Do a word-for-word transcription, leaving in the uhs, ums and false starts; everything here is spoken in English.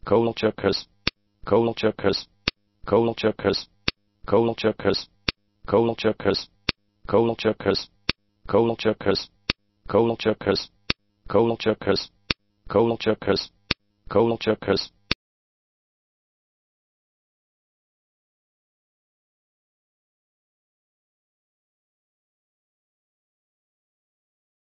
colchicus, colchicus, colchicus, colchicus, colchicus, colchicus, colchicus, colchicus, colchicus, colchicus, colchicus,